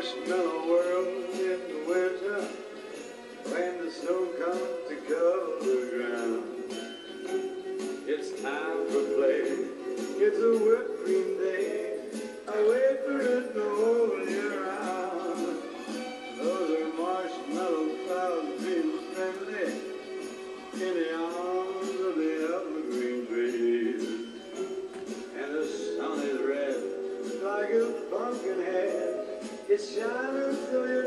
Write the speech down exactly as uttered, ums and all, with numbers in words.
marshmallow world in the winter, when the snow comes to cover the ground. It's time for play, it's a whipped cream day, I wait for the snow all year round. Those are marshmallow clouds being friendly in the arms of the evergreen trees. And the sun is red like a pumpkin head, it's shining through your